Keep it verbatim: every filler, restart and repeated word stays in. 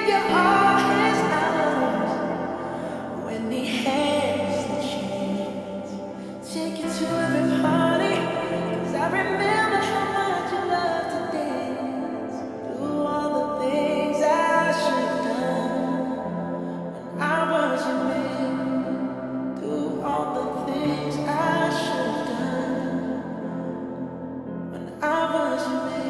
you're all his arms. When he hands the chains, take you to every party. 'Cause I remember how much you loved to dance. Do all the things I should have done when I was your man. Do all the things I should have done when I was your man.